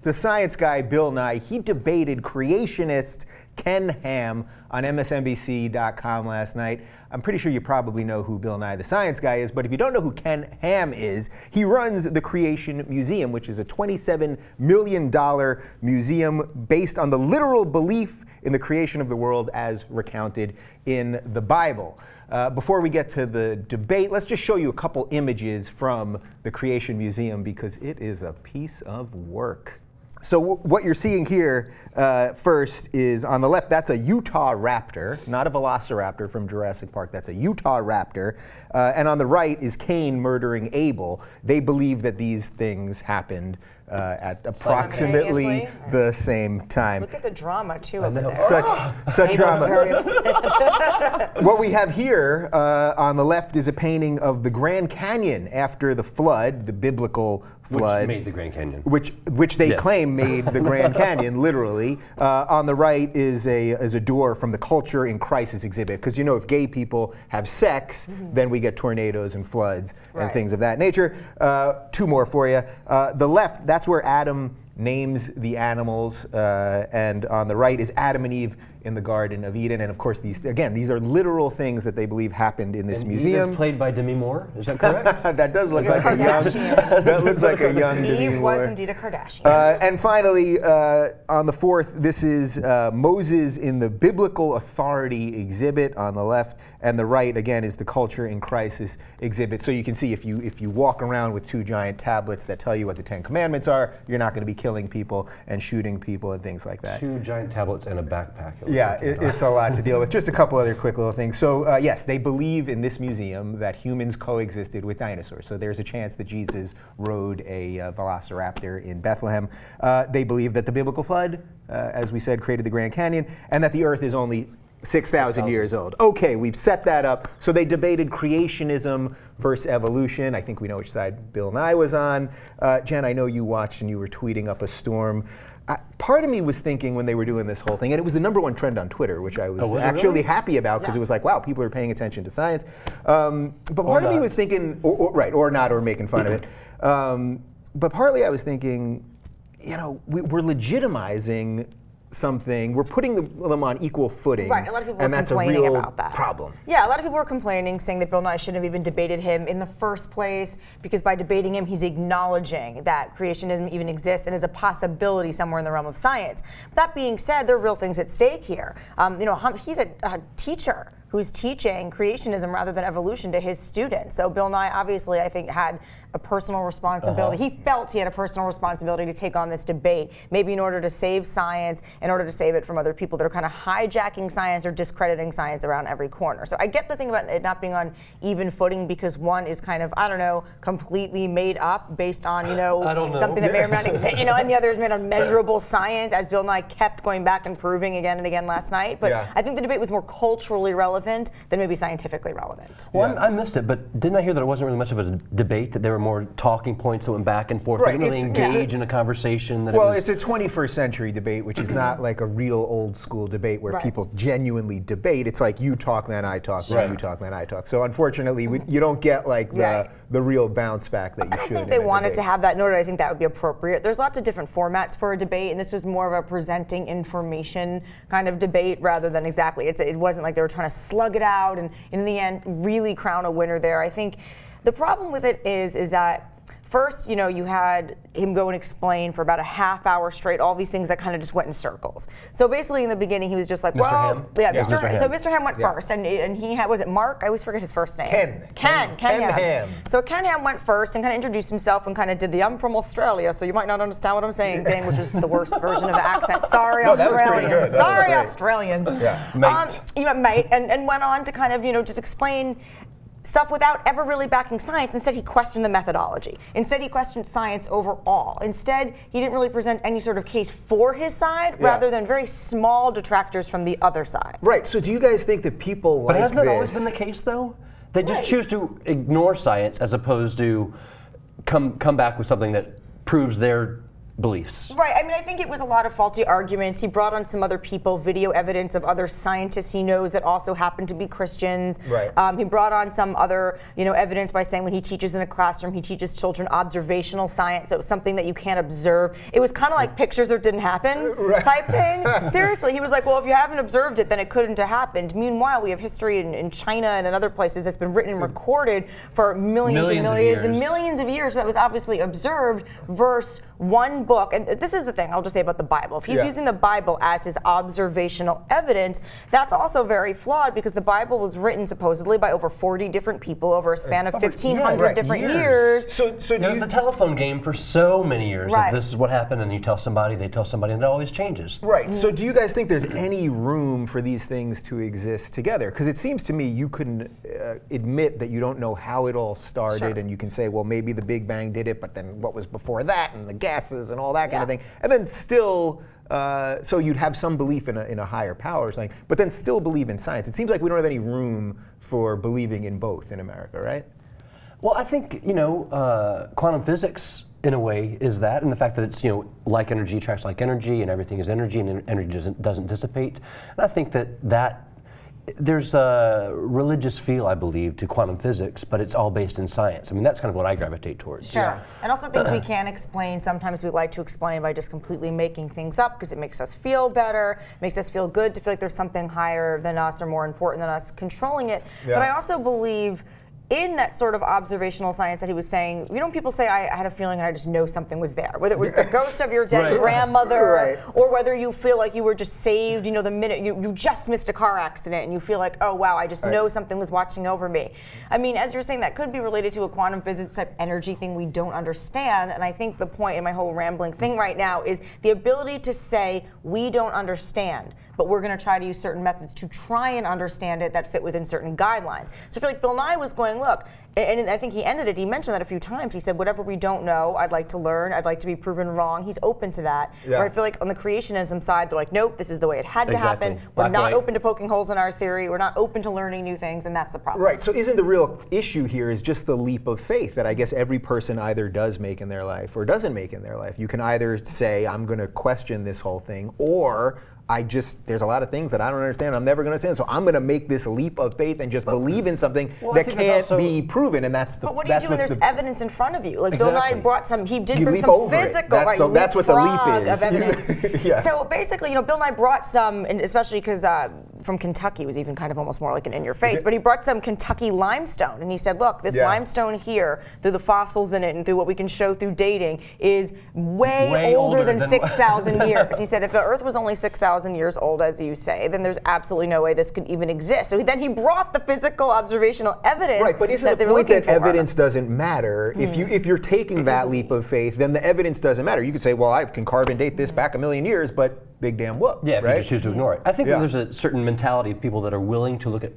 the science guy, Bill Nye, he debated creationist Ken Ham on MSNBC.com last night. I'm pretty sure you probably know who Bill Nye the Science Guy is, but if you don't know who Ken Ham is, he runs the Creation Museum, which is a $27 million museum based on the literal belief in the creation of the world as recounted in the Bible. Before we get to the debate, let's just show you a couple images from the Creation Museum because it is a piece of work. So what you're seeing here first is on the left, that's a Utah raptor, not a velociraptor from Jurassic Park. That's a Utah raptor. And on the right is Cain murdering Abel. They believe that these things happened at approximately the same time. Look at the drama, too, over there. Such drama. What we have here on the left is a painting of the Grand Canyon after the flood, the biblical flood. Which made the Grand Canyon. Which they claim made the Grand Canyon, literally. On the right is a door from the Culture in Crisis exhibit. Because you know, if gay people have sex, then we get tornadoes and floods and things of that nature. Two more for you. The left, that's where Adam names the animals, and on the right is Adam and Eve in the Garden of Eden. And of course, these are literal things that they believe happened in this museum. Eve is played by Demi Moore, is that correct? That does look like a young, that looks like a young Demi Moore. Eve was indeed a Kardashian. And finally, on the fourth, this is Moses in the Biblical Authority exhibit on the left, and the right, again, is the Culture in Crisis exhibit. So you can see if you walk around with two giant tablets that tell you what the Ten Commandments are, you're not going to be killing people and shooting people and things like that. Two giant tablets and a backpack. Yeah, it's a lot to deal with. Just a couple other quick little things. So yes, they believe in this museum that humans coexisted with dinosaurs. So there's a chance that Jesus rode a velociraptor in Bethlehem. They believe that the biblical flood, as we said, created the Grand Canyon, and that the Earth is only 6,000 years old. Okay, we've set that up. So they debated creationism versus evolution. I think we know which side Bill Nye was on. Jen, I know you watched and you were tweeting up a storm. Part of me was thinking when they were doing this whole thing, and it was the #1 trend on Twitter, which I was actually happy about because it was like, wow, people are paying attention to science. But part of me was thinking, or not, or making fun of it. But partly I was thinking, you know, we're legitimizing something, we're putting them on equal footing, right? A lot of people and were that's complaining a real about that. Problem. Yeah, a lot of people were complaining, saying that Bill Nye shouldn't have even debated him in the first place, because by debating him, he's acknowledging that creationism even exists and is a possibility somewhere in the realm of science. But that being said, there are real things at stake here. You know, he's a teacher who's teaching creationism rather than evolution to his students. So Bill Nye obviously, I think, had a personal responsibility. He felt he had a personal responsibility to take on this debate, maybe in order to save science, in order to save it from other people that are kind of hijacking science or discrediting science around every corner. So I get the thing about it not being on even footing because one is kind of, I don't know, completely made up based on, you know, something that may or may not exist, you know, and the other is made on measurable science, as Bill Nye kept going back and proving again and again last night. But I think the debate was more culturally relevant than maybe scientifically relevant. Well, I missed it, but didn't I hear that it wasn't really much of a debate, that there were more talking points that went back and forth? They didn't really engage in a conversation. That it's a 21st century debate, which is not like a real old school debate where people genuinely debate. It's like you talk, then I talk, then you talk, then I talk. So unfortunately, you don't get like the real bounce back that you should. I don't think they wanted to have that in order. I think that would be appropriate. There's lots of different formats for a debate, and this was more of a presenting information kind of debate rather than exactly. It wasn't like they were trying to slug it out and in the end really crown a winner there. I think the problem with it is that first, you know, you had him go and explain for about a half hour straight all these things that kind of just went in circles. So basically in the beginning he was just like, Ham. So Mr. Ham went first, and he had, was it Mark? I always forget his first name. Ken Ham. So Ken Ham went first and kind of introduced himself and kind of did the "I'm from Australia, so you might not understand what I'm saying" thing, which was the worst version of the accent. Sorry, Australians. Sorry, Australians. Mate. And went on to kind of, you know, just explain stuff without ever really backing science. Instead, he questioned the methodology. Instead, he questioned science overall. Instead, he didn't really present any sort of case for his side, rather than very small detractors from the other side. Right. So do you guys think that people like this... But hasn't that always been the case, though? They just choose to ignore science as opposed to come back with something that proves their beliefs. Right. I mean, I think it was a lot of faulty arguments. He brought on some other people, video evidence of other scientists he knows that also happen to be Christians. Right. He brought on some other, evidence by saying when he teaches in a classroom, he teaches children observational science. So it was something that you can't observe. It was kind of like pictures or didn't happen type thing. Seriously, he was like, well, if you haven't observed it, then it couldn't have happened. Meanwhile, we have history in China and in other places that's been written and recorded for millions and millions of years that was obviously observed versus one book. And this is the thing I'll just say about the Bible. If he's using the Bible as his observational evidence, that's also very flawed because the Bible was written supposedly by over 40 different people over a span of 1,500 different years. So there's the telephone game for so many years. Right. This is what happened, and you tell somebody, they tell somebody, and it always changes. Right. So do you guys think there's any room for these things to exist together? Because it seems to me you couldn't admit that you don't know how it all started, and you can say, well, maybe the Big Bang did it, but then what was before that, and the gases and all that kind of thing, and then still, so you'd have some belief in a higher power or something, but then still believe in science. It seems like we don't have any room for believing in both in America, right? Well, I think, quantum physics, in a way, is that, and the fact that it's, like energy attracts like energy, and everything is energy, and energy doesn't dissipate. And I think that there's a religious feel, I believe, to quantum physics, but it's all based in science. I mean, that's kind of what I gravitate towards. Sure. And also things we can't explain. Sometimes we like to explain by just completely making things up because it makes us feel better, makes us feel good to feel like there's something higher than us or more important than us controlling it. Yeah. But I also believe in that sort of observational science that he was saying, when people say, I had a feeling and I just know something was there, whether it was the ghost of your dead grandmother, or whether you feel like you were just saved, the minute you just missed a car accident and you feel like, oh wow, I just know something was watching over me. I mean, as you're saying, that could be related to a quantum physics type energy thing we don't understand, and I think the point in my whole rambling thing right now is the ability to say, we don't understand, but we're going to try to use certain methods to try and understand it that fit within certain guidelines. So I feel like Bill Nye was going, look, and I think he ended it, he mentioned that a few times. He said, whatever we don't know, I'd like to learn, I'd like to be proven wrong. He's open to that. Yeah. Where I feel like on the creationism side, they're like, nope, this is the way it had to happen. We're not open to poking holes in our theory. We're not open to learning new things, and that's the problem. Right, so isn't the real issue here is just the leap of faith that I guess every person either does make in their life or doesn't make in their life. You can either say, I'm going to question this whole thing, or there's a lot of things that I don't understand, I'm never going to understand, so I'm going to make this leap of faith and just believe in something that can't be proven, and that's the... But what do you do when there's evidence in front of you? Like Bill Nye brought he did bring some physical, that's what the leap is. Of evidence. So basically, Bill Nye brought some, and especially because from Kentucky was even kind of almost more like an in your face, but he brought some Kentucky limestone, and he said, look, this limestone here, through the fossils in it and through what we can show through dating, is way older than 6,000 years. He said if the Earth was only 6,000 years old, as you say, then there's absolutely no way this could even exist. So then he brought the physical observational evidence. Right, but isn't the point that evidence doesn't matter? If you're taking that leap of faith, then the evidence doesn't matter. You could say, well, I can carbon date this back a million years, but big damn whoop. Yeah, if you just choose to ignore it. I think Yeah. that there's a certain mentality of people that are willing to look at,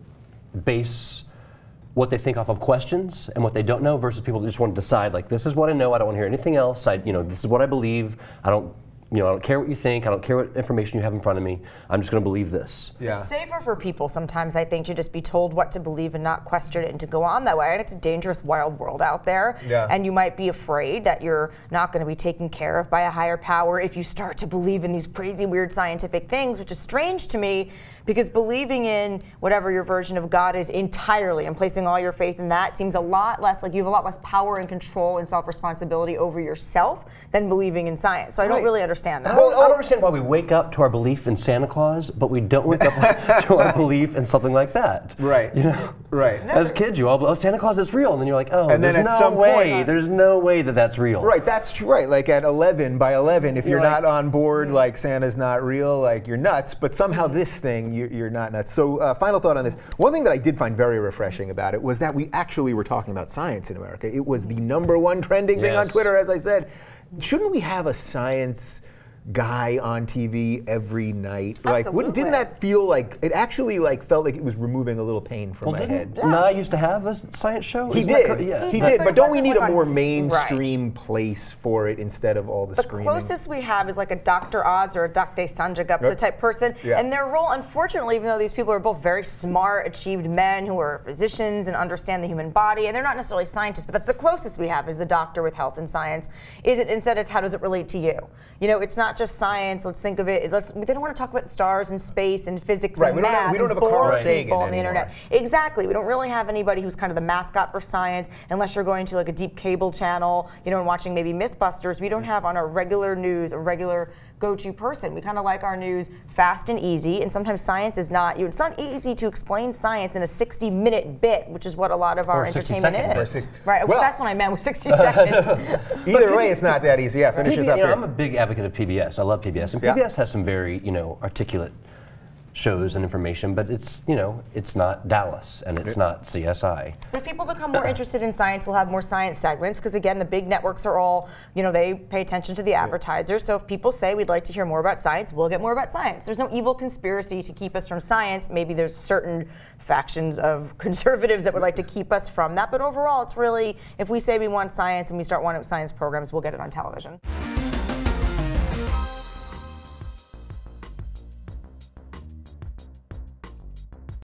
base what they think off of questions and what they don't know versus people that just want to decide, like, this is what I know, I don't want to hear anything else, this is what I believe, I don't care what you think, I don't care what information you have in front of me, I'm just going to believe this. Yeah. It's safer for people sometimes, I think, to just be told what to believe and not question it and to go on that way. And it's a dangerous, wild world out there. Yeah. And you might be afraid that you're not going to be taken care of by a higher power if you start to believe in these crazy, weird scientific things, which is strange to me. Because believing in whatever your version of God is entirely and placing all your faith in that seems a lot less like you have a lot less power and control and self-responsibility over yourself than believing in science. So I don't really understand that. Well, I don't understand why we wake up to our belief in Santa Claus, but we don't wake up to our belief in something like that. Right. Right. As kids, you all believe, Santa Claus is real, and then you're like, oh, and then there's no way. There's no way that that's real. Right, that's true. Right, like at 11, by 11, if you're not on board, like Santa's not real, like you're nuts. But somehow this thing, you're not nuts. So final thought on this. One thing that I did find very refreshing about it was that we actually were talking about science in America. It was the #1 trending thing on Twitter, as I said. Shouldn't we have a science guy on TV every night. Like, Absolutely. didn't that feel like it actually like felt like it was removing a little pain from my head? Nye used to have a science show? He Isn't that did. cor- yeah. He But did. it But don't we wasn't need a like more on- mainstream place for it instead of all the The screaming? closest we have is like a Dr. Oz or a Dr. Sanjay Gupta Yep. type person. Yeah. And their role, unfortunately, even though these people are both very smart, achieved men who are physicians and understand the human body, and they're not necessarily scientists, but that's the closest we have is the doctor with health and science. Is it instead it's how does it relate to you? You know, it's not just science. Let's think of it. They don't want to talk about stars and space and physics Right, and we don't have- math we don't and have a Carl bore Sagan people on the anymore. internet. Exactly. We don't really have anybody who's kind of the mascot for science, unless you're going to like a deep cable channel, you know, and watching maybe Mythbusters. We don't have on our regular news a regular go-to person. We kind of like our news fast and easy, and sometimes science is not. It's not easy to explain science in a 60-minute bit, which is what a lot of our Or 60 entertainment second is. bit. Right. Well- That's what I meant with 60 seconds. Either way, it's not that easy. Yeah, finish us up You know, here. I'm a big advocate of PBS. I love PBS, and Yeah. PBS has some very, you know, articulate shows and information, but it's, you know, it's not Dallas and it's not CSI. But if people become more interested in science, we'll have more science segments because, again, the big networks are all, you know, they pay attention to the advertisers. So if people say we'd like to hear more about science, we'll get more about science. There's no evil conspiracy to keep us from science. Maybe there's certain factions of conservatives that would like to keep us from that. But overall, it's really, if we say we want science and we start wanting science programs, we'll get it on television.